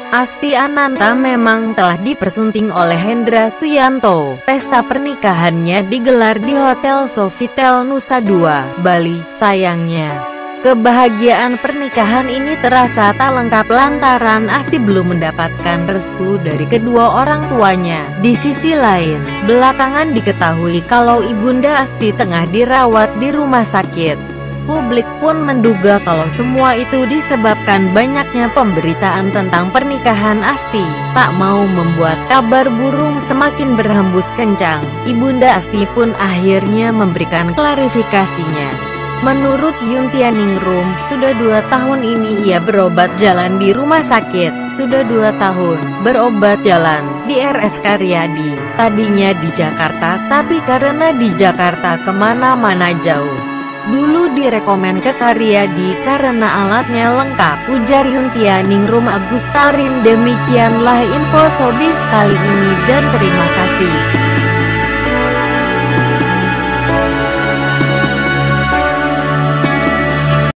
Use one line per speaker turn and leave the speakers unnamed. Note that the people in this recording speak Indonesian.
Asti Ananta memang telah dipersunting oleh Hendra Suyanto. Pesta pernikahannya digelar di Hotel Sofitel Nusa Dua, Bali. Sayangnya, kebahagiaan pernikahan ini terasa tak lengkap lantaran Asti belum mendapatkan restu dari kedua orang tuanya. Di sisi lain, belakangan diketahui kalau ibunda Asti tengah dirawat di rumah sakit. Publik pun menduga kalau semua itu disebabkan banyaknya pemberitaan tentang pernikahan Asti. Tak mau membuat kabar burung semakin berhembus kencang, ibunda Asti pun akhirnya memberikan klarifikasinya. Menurut Yuntianingrum, sudah 2 tahun ini ia berobat jalan di rumah sakit. Sudah 2 tahun berobat jalan di RS Karyadi. Tadinya di Jakarta, tapi karena di Jakarta kemana-mana jauh, dulu direkomen ke Karyadi karena alatnya lengkap, ujar Yuntianingrum Agustarin. Demikianlah info Showbiz kali ini dan terima kasih.